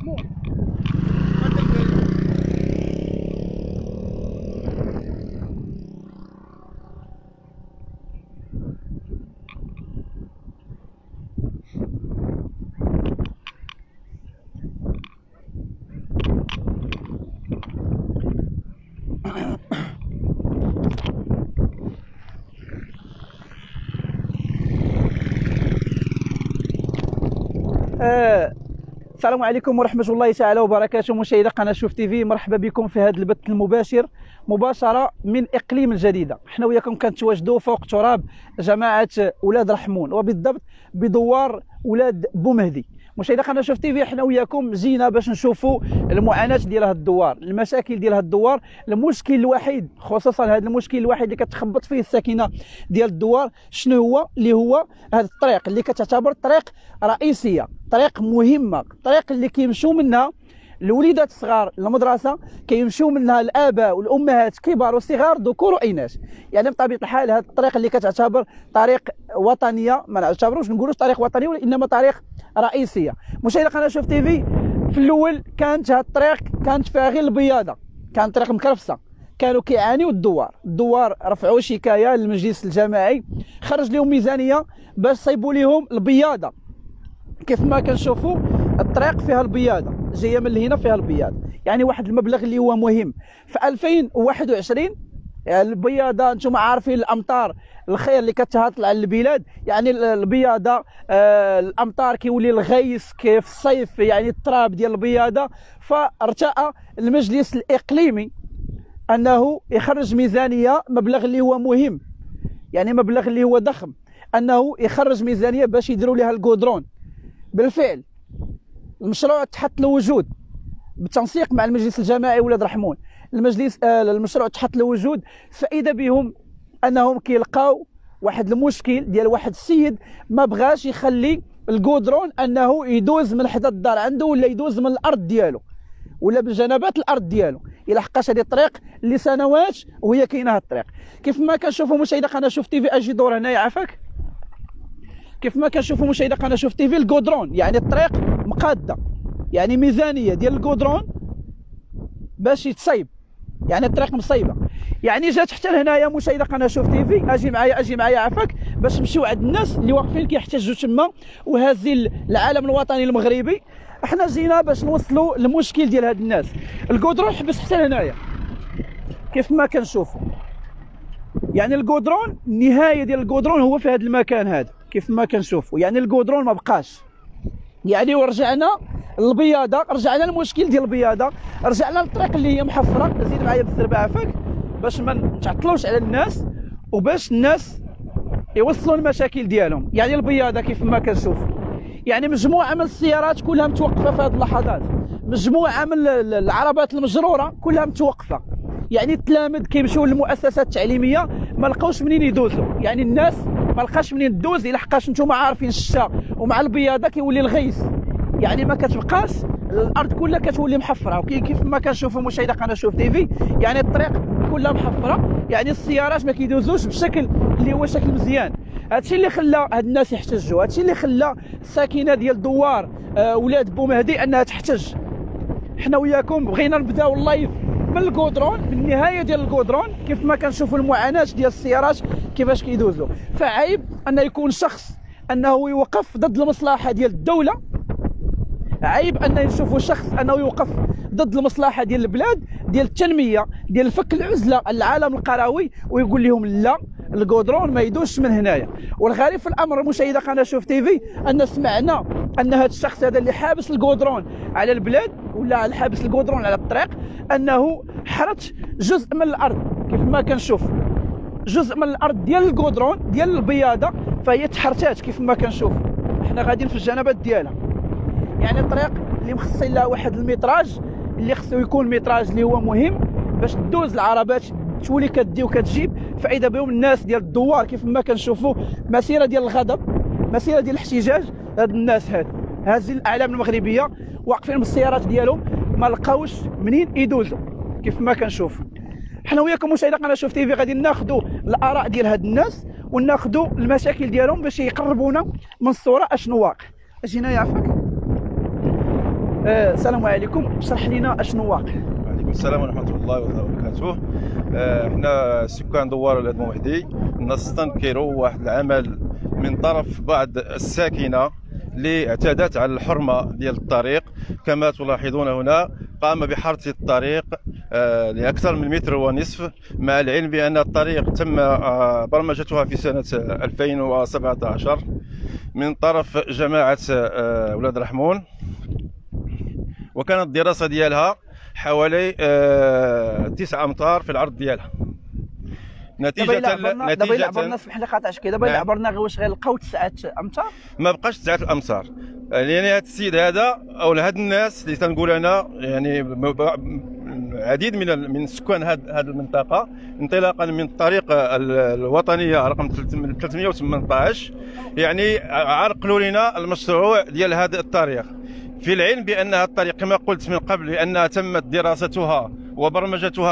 السلام عليكم ورحمة الله تعالى وبركاته. مشاهدي قناة شوف تيفي، مرحبا بكم في هذا البث المباشر مباشرة من إقليم الجديدة. احنا وياكم كنتواجدوا فوق تراب جماعة ولاد رحمون، وبالضبط بدوار ولاد بومهدي. مشاهدي قناة شوف تيفي، احنا وياكم جينا باش نشوفوا المعاناة ديال هذا الدوار، المشاكل ديال هذا الدوار. المشكل الوحيد، خصوصا هذا المشكل الوحيد اللي كتخبط فيه الساكنة ديال الدوار، شنو هو؟ اللي هو هذا الطريق اللي كتعتبر طريق رئيسية، طريق مهمة، طريق اللي كيمشيو منها الوليدات الصغار للمدرسه، كيمشيو منها الاباء والامهات كبار وصغار ذكور واناث. يعني بطبيعه الحال هذا الطريق اللي كتعتبر طريق وطنيه، ما نعتبروش نقولوش طريق وطني وانما طريق رئيسيه. مشاهدي قناه شوف تيفي، في الاول كانت هذه الطريق كانت فيها غير البياضه، كانت طريق مكرفسه، كانوا كيعانيوا الدوار رفعوا شكايه للمجلس الجماعي، خرج لهم ميزانيه باش صيبوا لهم البياضه. كيف ما كنشوفوا الطريق فيها البياضه، جايه من هنا فيها البياض، يعني واحد المبلغ اللي هو مهم. في 2021 البياضه، انتم عارفين الامطار الخير اللي كتهطل على البلاد، يعني البياضه الامطار كيولي الغيث كيف الصيف، يعني التراب ديال البياضه. فارتأى المجلس الاقليمي انه يخرج ميزانيه، مبلغ اللي هو مهم، يعني مبلغ اللي هو ضخم، انه يخرج ميزانيه باش يديروا لها الكودرون. بالفعل المشروع تحت لوجود بالتنسيق مع المجلس الجماعي ولاد رحمون. المشروع تحت لوجود، فإذا بهم انهم كيلقاو واحد المشكل ديال واحد السيد ما بغاش يخلي الكودرون انه يدوز من حدا الدار عنده، ولا يدوز من الارض ديالو، ولا بجنبات الارض ديالو، الا حقاش هذه الطريق لسنوات وهي كاينه هذه الطريق. كيف ما كنشوفوا مشاهدي قناه شوف تيفي، اجي دور هنايا عافاك. كيف ما كنشوفوا مشاهدي قناه شوف تيفي، الكودرون يعني الطريق مقاده، يعني ميزانيه ديال الكودرون باش يتصيب، يعني الطريق مصيبه. يعني جات حتى لهنايا مشاهدي قناه شوف تيفي، اجي معايا عافاك، باش نمشيو عند الناس اللي واقفين كيحتجوا تما وهازين العلم الوطني المغربي. احنا جينا باش نوصلوا المشكل ديال هاد الناس. الكودرون حبس حتى لهنايا كيف ما كنشوفوا، يعني الكودرون النهايه ديال الكودرون هو في هذا المكان هذا كيف ما كنشوفوا، يعني الكودرون ما بقاش. يعني ورجعنا للبياضه، رجعنا للمشكل ديال البياضه، رجعنا للطريق اللي هي محفره. زيد معايا بالسربه عافاك باش ما نتعطلوش على الناس وباش الناس يوصلوا المشاكل ديالهم. يعني البياضه كيف ما كنشوف، يعني مجموعه من السيارات كلها متوقفه في هذه اللحظات، مجموعه من العربات المجروره كلها متوقفه. يعني التلاميذ كيمشيو للمؤسسات التعليميه ما لقاوش منين يدوزوا، يعني الناس ما لقاش منين تدوز، الا حقاش نتوما عارفين الشتا ومع البياضه كيولي الغيث، يعني ما كتبقاش الارض كلها كتولي محفره. كيف ما كنشوفوا مشاهدي قناه شوف تيفي، يعني الطريق كلها محفره، يعني السيارات ما كيدوزوش بشكل اللي هو شكل مزيان. هادشي اللي خلى هاد الناس يحتجوا، هادشي اللي خلى الساكنه ديال دوار ولاد بومهدي انها تحتج. حنا وياكم بغينا نبداو اللايف من الكودرون، من النهايه ديال الكودرون، كيف ما كنشوفوا المعاناه ديال السيارات كيفاش كيدوزوا. فعيب ان يكون شخص انه يوقف ضد المصلحه ديال الدوله، عيب ان نشوفوا شخص انه يوقف ضد المصلحه ديال البلاد، ديال التنميه، ديال فك العزله العالم القروي، ويقول لهم لا الكودرون ما يدوزش من هنايا. والغريب في الامر مشاهدي قناه شوف تيفي ان سمعنا ان هذا الشخص هذا اللي حابس الكودرون على البلاد، ولا حابس الكودرون على الطريق، انه حرت جزء من الارض. كيف ما كنشوف جزء من الارض ديال الكودرون ديال البياضه فهي تحرتات كيف ما كنشوف. احنا غاديين في الجنبات ديالها، يعني الطريق اللي مخصصين لها واحد الميتراج اللي خصو يكون ميتراج اللي هو مهم باش تدوز العربات تولي كتدي وكتجيب. فاذا بهم الناس ديال الدوار كيف ما كنشوفوا مسيره ديال الغضب، مسيره ديال الاحتجاج. هاد الناس هازين الاعلام المغربيه واقفين بالسيارات ديالهم ما لقاوش منين يدوزوا كيف ما كنشوف. حنا وياكم مشاهدي قناه شوف تيفي غادي ناخذوا الاراء ديال هاد الناس وناخذوا المشاكل ديالهم باش يقربونا من الصوره اشنو واقع. اجينا يعفاك. السلام عليكم، اشرح لنا اشنو واقع. وعليكم السلام ورحمة الله وبركاته. احنا سكان دوار ولاد موحدي الناس تنكروا واحد العمل من طرف بعض الساكنة اللي اعتادت على الحرمة ديال الطريق. كما تلاحظون هنا قام بحرث الطريق لأكثر من متر ونصف، مع العلم بأن الطريق تم برمجتها في سنة 2017 من طرف جماعة ولاد رحمون، وكانت الدراسة ديالها حوالي 9 أمتار في العرض ديالها. دابا إلا عبرنا سمح لي قاطعتك كده، دابا إلا عبرنا غير واش غنلقاو 9 أمتار؟ ما بقاش 9 الأمتار. يعني هذا السيد هذا او هاد الناس اللي تنقول انا يعني عديد من سكان هذه المنطقه انطلاقا من الطريق الوطنيه رقم 318 يعني عرقلوا لنا المشروع ديال هذا الطريق، في العلم بان هذا الطريق كما قلت من قبل بانها تمت دراستها وبرمجتها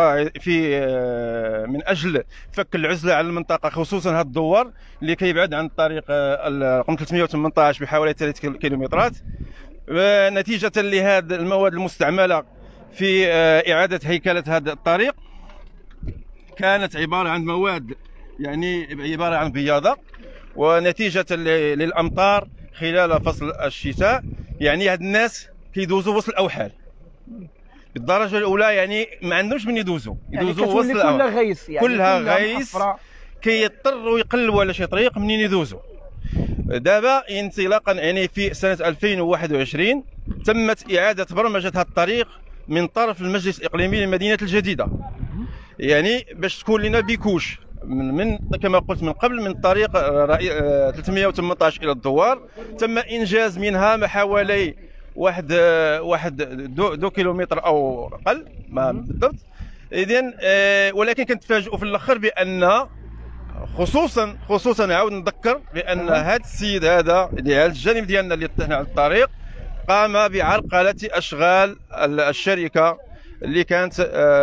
من اجل فك العزله على المنطقه، خصوصا هذا الدوار اللي كيبعد عن الطريق رقم 318 بحوالي 3 كيلومترات. نتيجه لهذه المواد المستعمله في اعاده هيكله هذا الطريق كانت عباره عن مواد يعني عباره عن بياضه، ونتيجه للامطار خلال فصل الشتاء يعني هاد الناس كيدوزوا وسط الاوحال بالدرجه الاولى، يعني ما عندهمش من يدوزوا وسط كلها غيس، يعني كلها غيس، كيضطروا يقلبوا على شي طريق منين يدوزوا. دابا انطلاقا يعني في سنه 2021 تمت اعاده برمجه هذا الطريق من طرف المجلس الاقليمي لمدينه الجديده، يعني باش تكون لنا بيكوش من كما قلت من قبل من طريق 318 الى الدوار. تم انجاز منها ما حوالي واحد دو كيلومتر او اقل ما بالضبط. اذن ولكن كنتفاجئوا في الاخر بان خصوصا عاود نذكر بان هذا السيد هذا اللي على الجانب ديالنا اللي على الطريق قام بعرقله اشغال الشركه اللي كانت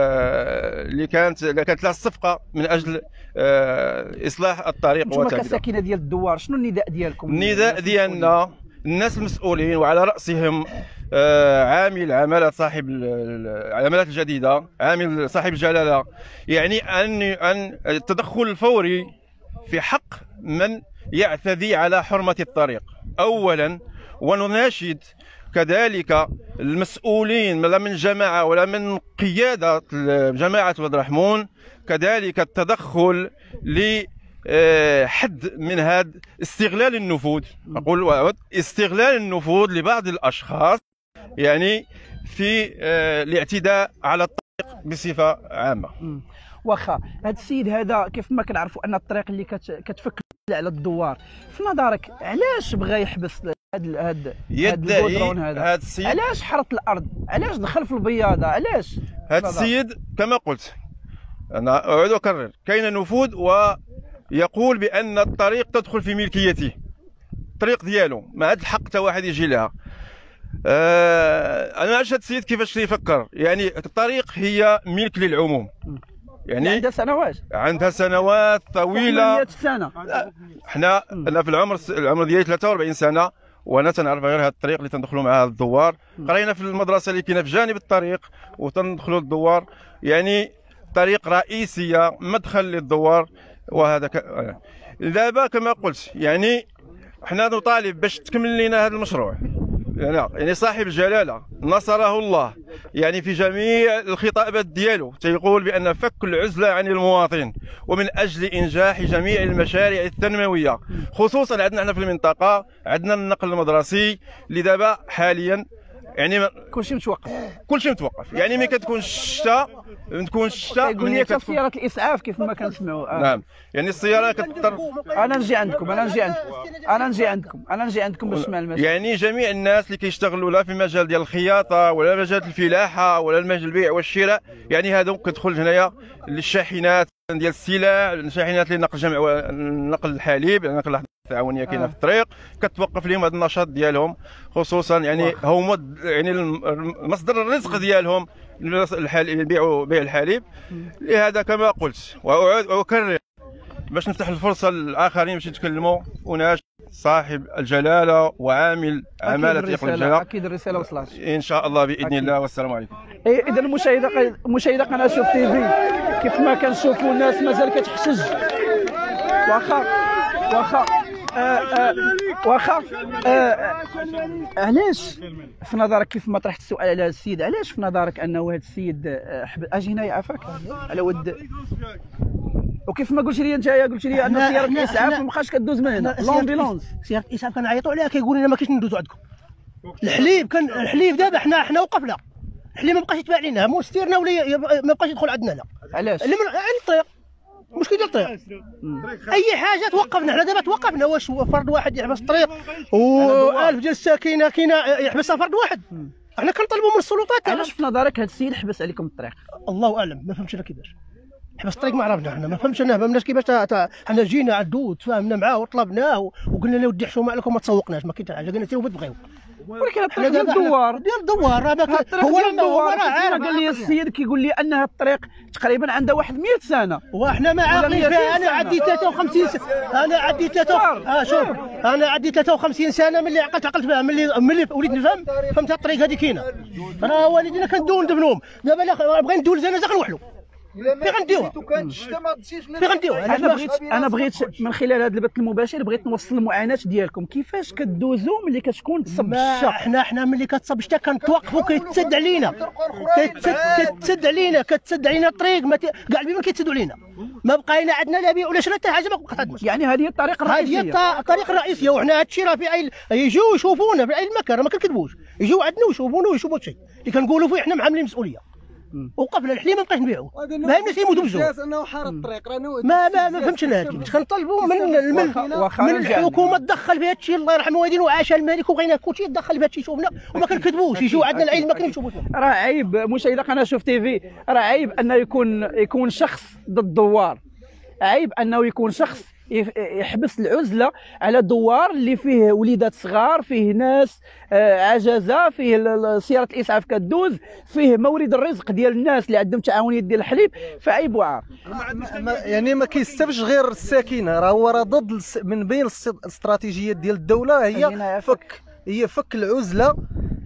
لها الصفقه من اجل اصلاح الطريق. انتم كساكنه ديال الدوار شنو النداء ديالكم؟ النداء ديالنا الناس المسؤولين وعلى راسهم عامل عمالات صاحب العمالات الجديده، عامل صاحب الجلاله، يعني ان التدخل الفوري في حق من يعتدي على حرمه الطريق اولا. ونناشد كذلك المسؤولين لا من جماعه ولا من قياده جماعه ولاد رحمون كذلك التدخل لحد من هذا استغلال النفوذ، اقول استغلال النفوذ لبعض الاشخاص يعني في الاعتداء على الطريق بصفه عامه. واخا هذا السيد هذا كيف ما كنعرفوا ان الطريق اللي كتفك على الدوار، في نظرك علاش بغى يحبس هذا الجدران هذا السيد؟ علاش حرط الارض؟ علاش دخل في البياضه؟ علاش هذا السيد كما قلت انا اعيد واكرر كاين نفوذ، ويقول بان الطريق تدخل في ملكيته، الطريق ديالو ما عاد الحق حتى واحد يجي لها. انا عرفت هذا السيد كيفاش يفكر، يعني الطريق هي ملك للعموم، يعني عندها سنوات طويله. 100 سنه. انا في العمر ديالي 43 سنه وانا تنعرف غير هذا الطريق اللي تندخلوا مع هذا الدوار. قرينا في المدرسه اللي كاينه في جانب الطريق وتندخلوا الدوار، يعني طريق رئيسيه مدخل للدوار. وهذا دابا كما قلت يعني حنا نطالب باش تكمل لنا هذا المشروع، يعني صاحب الجلاله نصره الله يعني في جميع الخطابات ديالو تيقول بان فك العزله عن المواطن ومن اجل انجاح جميع المشاريع التنمويه، خصوصا عندنا احنا في المنطقه عندنا النقل المدرسي اللي دابا حاليا يعني كلشي متوقف، يعني ملي كتكون الشتاء يقول لك سيارات الاسعاف كيف ما كنسمعوا. نعم، يعني السياره كتضطر. انا نجي عندكم باش نسمع المشاكل. يعني جميع الناس اللي كيشتغلوا لا في مجال ديال الخياطه ولا مجال الفلاحه ولا مجال البيع والشراء، يعني هذا كتدخل هنايا للشاحنات ديال السلع، الشاحنات لنقل جمع نقل الحليب، نقل التعاونيه كاينه في الطريق، كتوقف لهم هذا النشاط ديالهم، خصوصا يعني هما يعني مصدر الرزق ديالهم بيع الحليب. لهذا كما قلت واعيد واكرر باش نفتح الفرصه للاخرين باش يتكلموا وناش صاحب الجلاله وعامل عماله اقليم الجلاله. اكيد الرساله وصلت ان شاء الله باذن الله. والسلام عليكم. اذا مشاهده قناه شوف تي في، كيف ما كنشوفوا الناس مازال كتحتج. واخا علاش في نظرك، كيف ما طرحت السؤال على هذا السيد، علاش في نظرك انه هذا السيد اجي هنايا عافاك على ود، وكيف ما قلت لي انت قلت لي ان سياره الاسعاف ما بقاش كدوز من هنا، لومبيلونس سياره الاسعاف كنعيطوا عليها كيقولوا لنا ما كاينش ندوزوا عندكم. الحليب دابا حنا وقفنا، الحليب ما بقاش يتباع لنا، موستيرنا ولا ما بقاش يدخل عندنا. لا علاش؟ عند الطريق، المشكل ديال الطريق. اي حاجه توقفنا، حنا دابا توقفنا. واش فرد واحد يحبس الطريق و1000 ديال الساكنه كاينه يحبسها فرد واحد؟ حنا كنطلبوا من السلطات. علاش في نظرك هذا السيد حبس عليكم الطريق؟ الله اعلم، ما فهمتش انا كيفاش حبس الطريق، ما عرفنا حنا، ما فهمتش انا، ما فهمناش كيفاش. حنا جينا عدو تفاهمنا معاه وطلبناه وقلنا له ودي حشومه عليكم، ما تسوقناش، ما كاين حتى حاجه، قلنا سيروا بغيو. ولكن الطريق ديال الدوار هو راه عارف. قال لي السيد كيقول لي ان هذا الطريق تقريبا عندها واحد 100 سنه، وحنا ما عاقلين فيها. انا عندي 53 سنه، انا عندي 53 سنه ملي عقلت فيها، ملي وليت نفهم، فهمت الطريق هذه كاينه. راه والدينا كندوو ندفنوهم، دابا بغينا ندوو الجنازه غنوحلوا. فين غنديوها؟ فين غنديوها؟ انا بغيت من خلال هذا البث المباشر بغيت نوصل المعاناه ديالكم، كيفاش كدوزوا ملي كتكون تصب الشتا؟ حنا ملي كتصب الشتا كنتوقفوا، كيتسد علينا، كتسد علينا الطريق، كاع البيبان كيتسدوا علينا، ما بقينا عندنا لا بيع ولا شرا حتى حاجه، ما بقات عندنا. يعني هذه هي الطريقه الرئيسيه، هذه الطريقه الرئيسيه. وحنا هذا الشيء راه في يجيو يشوفونا في اي مكان، ما كنكذبوش، يجيو عندنا ويشوفونا ويشوفوا الشيء اللي كنقولوا فيه، حنا محملين مسؤوليه. وقفنا الحليب ما بقاش نبيعوه، ما يمناش يموتوا بالجوع. انه حار الطريق ما فهمتش انا هادشي. كنطلبوا من الحكومه تدخل في هادشي، الله يرحم والدينا وعاش الملك، وبغينا كلشي يتدخل في هادشي، شوفنا وما كنكذبوش، يجيو عندنا العيد ما كنشوفوش. راه عيب مشاهده قناه شوف تي في، راه عيب انه يكون شخص ضد دوار، عيب انه يكون شخص يحبس العزله على دوار اللي فيه وليدات صغار، فيه ناس عجزه، فيه سياره الاسعاف كدوز، فيه مورد الرزق ديال الناس اللي عندهم تعاونيات ديال الحليب، فعيب وعار. يعني ما كيستافدش غير الساكنه، راه هو ضد من بين الاستراتيجيات ديال الدوله هي فك العزله،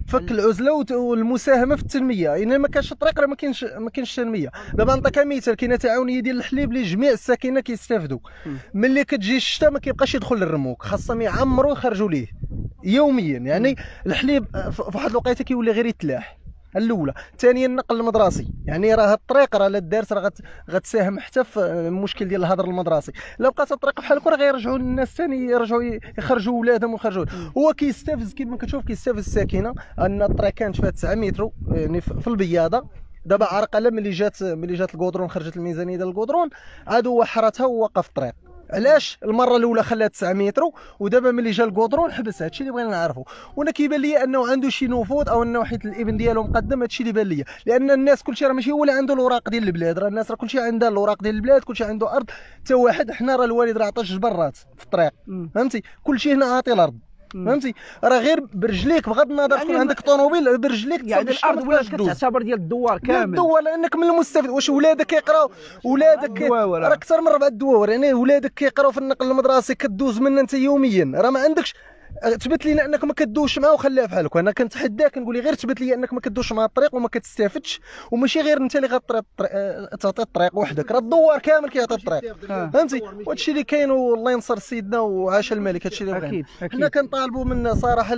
والمساهمه في التنميه. يعني ما كانش الطريق راه ما كاينش تنميه. دابا نعطيك مثال، كاينه تعاونيه ديال الحليب اللي جميع الساكنه كيستافدوا. ملي كتجي الشتاء ما كيبقاش يدخل للرموك، خاصهم يعمروا ويخرجوا ليه يوميا. يعني الحليب في واحد الوقيته كيولي غير يتلاح الاولى. ثانيا النقل المدرسي، يعني راه الطريق راه لا دارت راه غتساهم حتى في المشكل ديال الهدر المدرسي. لا بقات الطريق بحال هكا راه غيرجعوا الناس ثاني يرجعوا يخرجوا ولادهم ويخرجوا. هو كيستافز كما كتشوف، كيستافز الساكنه ان الطريق كانت فيها 9 متر يعني في البياضه. دابا عرقله ملي جات الكودرون، خرجت الميزانيه ديال الكودرون، عاد هو حرتها ووقف الطريق. علاش؟ المره الاولى خلاها 9 متر، ودابا ملي جا الكودرون حبس. هادشي اللي بغينا نعرفوا. وانا كيبان لي انه عنده شي نفوذ، او انه حيت الابن ديالو مقدم. هادشي اللي بان لي، لان الناس كلشي راه ماشي هو اللي عنده الاوراق ديال البلاد، راه الناس راه كلشي عندها الاوراق ديال البلاد، كلشي عنده ارض. حتى واحد، حنا راه الوالد راه عطى جبرات في الطريق، فهمتي؟ كلشي هنا عاطي الارض، فهمتي؟ راه غير برجليك، بغض النظر تكون يعني عندك طوموبيل، برجليك يعني الارض ولات كتعتبر ديال الدوار كامل. الدوار لانك من المستفيد. واش ولادك كيقراو؟ ولادك راه اكثر من 4 دواور، يعني ولادك كيقراو في النقل المدرسي، كدوز منه انت يوميا. راه ما عندكش تثبت لينا انك ما كدوش معاه وخليها بحال هكا. انا كنتحداك نقول لي غير تثبت لي انك ما كدوش مع الطريق وما كتستافدش، وماشي غير انت اللي تعطي الطريق وحدك، راه الدوار كامل كيعطي الطريق، فهمتي؟ وهادشي اللي كاين، والله ينصر سيدنا وعاش الملك. هادشي اللي بغينا. حنا كنطالبوا من صراحه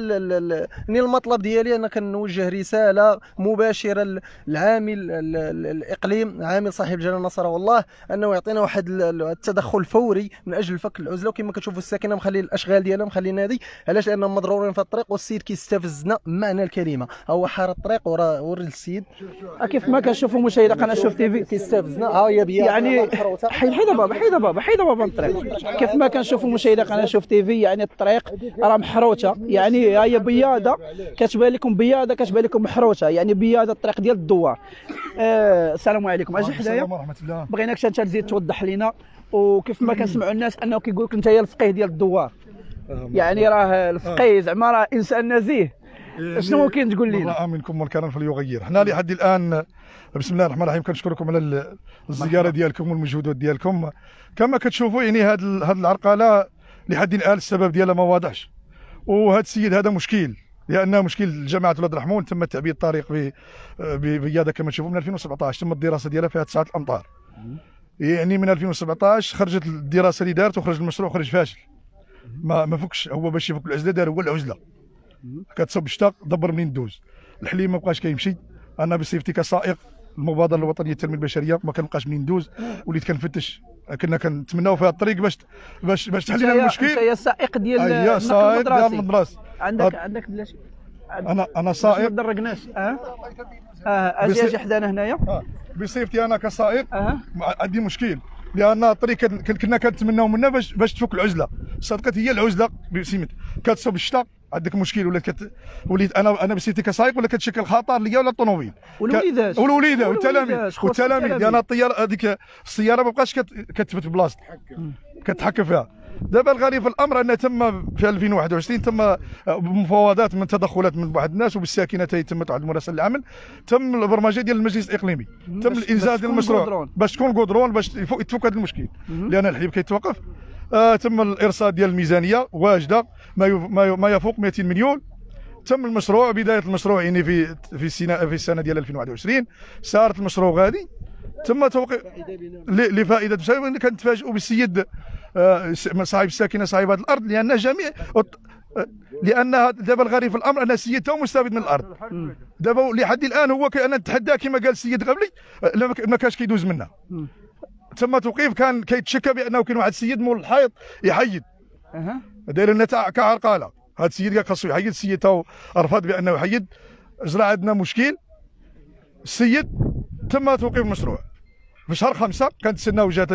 المطلب ديالي انا كنوجه رساله مباشره للعامل الاقليم، عامل صاحب الجلاله نصره والله، انه يعطينا واحد التدخل فوري من اجل فك العزله. وكما كتشوفوا الساكنه مخلي الاشغال ديالها، مخلي نادي. علاش؟ لانهم مضرورين في الطريق، والسيد كيستفزنا بمعنى الكلمه. هو حار الطريق ورا السيد، كيف ما كنشوفوا مشاهده قناه شوف تي في كيستفزنا. ها هي بيا يعني حيد بابا الطريق. كيف ما كنشوفوا مشاهده قناه شوف تي في، يعني الطريق راه محروته، يعني هي بياضه كتبان لكم، بياضه كتبان لكم محروته، يعني بياضه الطريق ديال الدوار. السلام عليكم، اجي حدايا. ورحمه الله. بغيناك انت تزيد توضح لنا، وكيف ما كنسمعوا الناس انه كيقول لك انت هي الفقيه ديال الدوار، يعني راه الفقيه زعما راه انسان نزيه. شنو ممكن تقول لنا؟ راى منكم منكرا فليغير. حنا لحد الان بسم الله الرحمن الرحيم كنشكركم على الزياره ديالكم والمجهودات ديالكم. كما كتشوفوا يعني هاد العرقله لحد الان السبب ديالها ما واضحش. وهذا السيد هذا مشكل، لانه مشكل جامعه ولاد الرحمون. تم تعبيد الطريق بياده كما تشوفوا من 2017 تم الدراسه ديالها فيها 9 الامتار. يعني من 2017 خرجت الدراسه اللي دارت وخرج المشروع خرج فاشل. ما فكش. هو باش يفك العزله دار هو العزله كتصب الشتاء دبر منين دوز. الحليب ما بقاش كيمشي. انا بصفتي كسائق المبادره الوطنيه للتنميه البشريه ما كنبقاش منين ندوز، وليت كنفتش. كنا كنتمناو في هذا الطريق باش تحل لنا المشكل. انت يا سائق ديال النقل ديال المدرسه. عندك بلاتي. انا سائق. ما درقناش. اجي حدانا هنايا. بصفتي انا كسائق عندي مشكل، لان الطريق كنا كنتمناو منها باش تفك العزله. صدقت هي العزله بسمت كتصب الشتاء عندك مشكل، وليت انا بصفتي كسائق ولا كتشكل خطر ليا ولا الطوموبيل والوليدات والتلاميذ لان الطياره هذيك السياره ما بقاش كتثبت في بلاصتها كتحكم فيها. دابا الغريب في الامر ان تم في 2021 تم بمفاوضات من تدخلات من بعض الناس وبالساكنه تمت واحد المراسله العمل، تم البرمجه ديال المجلس الاقليمي، تم الانزال ديال المشروع باش تكون قدرون باش يتفك هذا المشكل، لان الحليب كيتوقف. تم الارصاد ديال الميزانيه واجده ما يفوق 200 مليون. تم المشروع، بدايه المشروع يعني في السنه ديال 2021 صارت المشروع غادي. تم توقيع لفائده كنتفاجئوا بالسيد صاحب الساكنه صاحب هذه الارض، لان دابا الغريب في الامر ان السيد تو مستفيد من الارض. دابا لحد الان هو انا نتحدى كما قال السيد قبلي ما كانش كيدوز منها. تم توقيف، كان كيتشكى بانه كاين واحد السيد مول الحائط يحيد داير لنا كعرقاله. هذا السيد قال خاصو يحيد، السيد تو رفض بانه يحيد. جرى عندنا مشكل. السيد تم توقيف المشروع في شهر 5 كنتسناو جات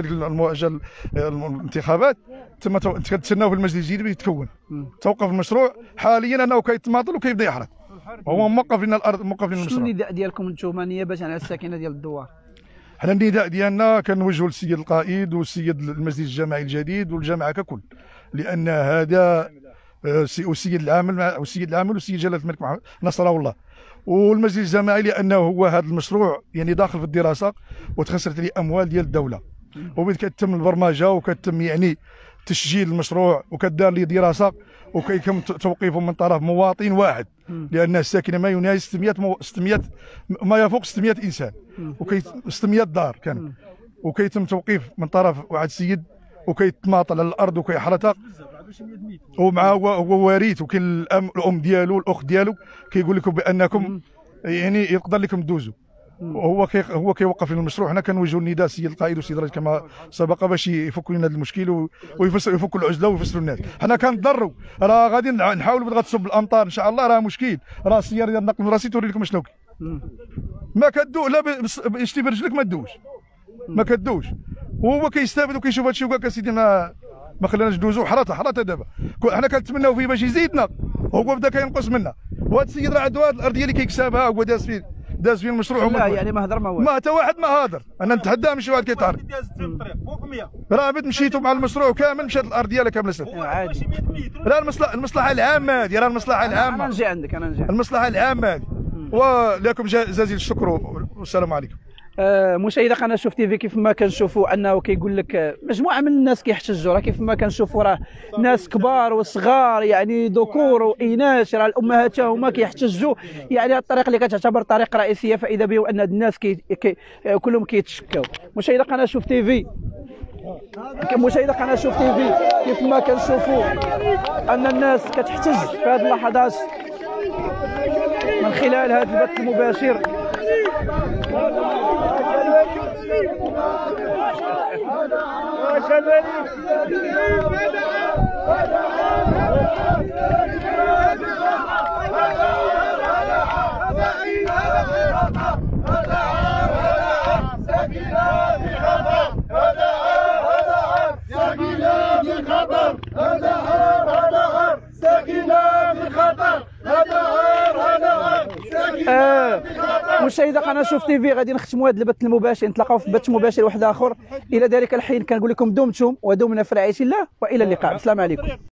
الانتخابات، تم كنتسناو في المجلس الجديد يتكون. توقف المشروع حاليا انه كيتماطل وكيبدا يحرق. هو موقف لنا الارض، موقف لنا المشروع. شنو النداء ديالكم انتم نيابه عن الساكنه ديال الدوار؟ حنا النداء ديالنا كنوجهوا للسيد القائد والسيد المجلس الجماعي الجديد والجماعه ككل، لان هذا والسيد العامل والسيد جلاله الملك محمد نصره الله والمجلس الجماعي، لانه هو هذا المشروع يعني داخل في الدراسه وتخسرت ليه اموال ديال الدوله، وكتم البرمجه وكتم يعني تسجيل المشروع وكدار ليه دراسه وكيتم توقيفه من طرف مواطن واحد، لان الساكنه ما يناهز 600 ما يفوق 600 انسان 600 دار كان، وكيتم توقيف من طرف واحد السيد وكيتماطل على الارض وكيحرتها، ومعه هو وريث، وكاين الام ديالو الاخت ديالو كيقول لكم بانكم يعني يقدر لكم تدوزوا، هو كيوقف لنا المشروع. حنا كنوجهوا النداء السيد القائد والسيد الرئيس كما سبق باش يفكوا لنا هذا المشكل ويفكوا العزله ويفسروا الناس. حنا كنضروا، راه غادي نحاولوا باش تصب الامطار ان شاء الله، راه مشكل، راه السياره ديال النقل الراسي توري لكم شنو ما كدو لا شتي برجلك ما تدوش، ما كدوش، وهو كيستافد وكيشوف هادشي وقال سيدي ما خليناش ندوزو. حراتها دابا حنا كنتمناو فيه باش يزيدنا، هو بدا كينقص منا، وهذا السيد راه عنده هذه الارضيه اللي كيكسبها هو داز فيه المشروع. لا يعني ما هضر ما حتى واحد ما هضر، انا نتحداه ماشي واحد كيتعرض. راه بد مشيتوا مع المشروع كامل، مشات الارض ديالها كامله سد. عادي، راه المصلحه العامه هذه، راه المصلحه العامه. انا نجي عندك المصلحه العامه هذه. ولكم جزيل الشكر والسلام عليكم. مشاهدة قناة شوف تيفي، كيف ما كنشوفوا انه كيقول لك مجموعه من الناس كيحتجوا، راه كيف ما كنشوفوا راه ناس كبار وصغار يعني ذكور واناث، راه الامهات هما كيحتجوا. يعني الطريق اللي كتعتبر طريق رئيسيه، فاذا به ان الناس كلهم كيتشكاو. مشاهدة قناة شوف تيفي، كيف ما كنشوفوا ان الناس كتحتج في هذه اللحظات من خلال هذا البث المباشر. مشاهدة قناة شوف تيفي، غادي نختموا هذا البث المباشر، نتلاقاو في بث مباشر واحد اخر. الى ذلك الحين كنقول لكم دمتم ودمنا في رعاية الله، والى اللقاء. السلام عليكم.